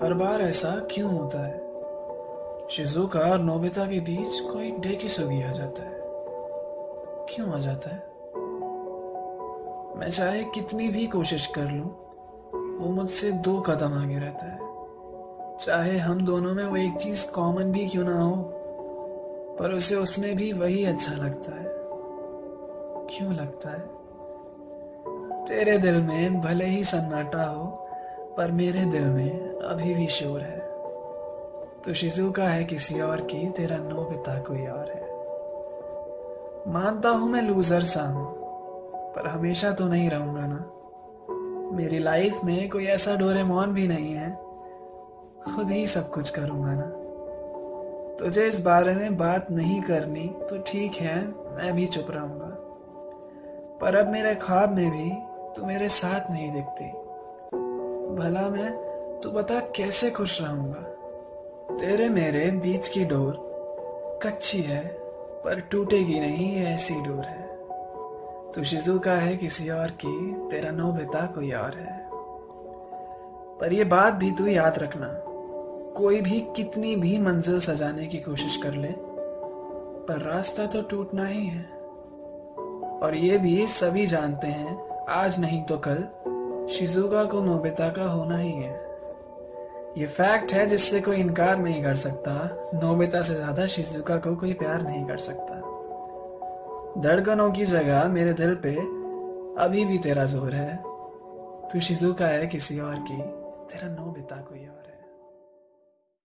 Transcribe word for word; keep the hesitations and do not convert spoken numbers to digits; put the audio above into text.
हर बार ऐसा क्यों होता है? शिजुका और नोबिता के बीच कोई डेकिसुगी आ जाता है। क्यों आ जाता है? मैं चाहे कितनी भी कोशिश कर लूं, वो मुझसे दो कदम आगे रहता है। चाहे हम दोनों में वो एक चीज कॉमन भी क्यों ना हो, पर उसे उसमें भी वही अच्छा लगता है। क्यों लगता है? तेरे दिल में भले ही सन्नाटा हो, पर मेरे दिल में अभी भी शोर है। तो शिजुका है किसी और की, तेरा नोबिता कोई और है। मानता हूं मैं लूजर सा हूं, पर हमेशा तो नहीं रहूंगा ना। मेरी लाइफ में कोई ऐसा डोरेमोन भी नहीं है, खुद ही सब कुछ करूंगा ना। तुझे इस बारे में बात नहीं करनी तो ठीक है, मैं भी चुप रहूंगा। पर अब मेरे ख्वाब में भी तू मेरे साथ नहीं दिखती। भला मैं, तू बता कैसे खुश रहूंगा? तेरे मेरे बीच की डोर कच्ची है, पर टूटेगी नहीं, ऐसी डोर है। तू शिजुका है किसी और की, तेरा नोबिता कोई और है। पर ये बात भी तू याद रखना, कोई भी कितनी भी मंजिल सजाने की कोशिश कर ले, पर रास्ता तो टूटना ही है। और ये भी सभी जानते हैं, आज नहीं तो कल शिजुका को नोबिता का होना ही है। ये फैक्ट है जिससे कोई इनकार नहीं कर सकता। नोबिता से ज्यादा शिजुका को कोई प्यार नहीं कर सकता। धड़कनों की जगह मेरे दिल पे अभी भी तेरा जोर है। तू शिजुका है किसी और की, तेरा नोबिता कोई और।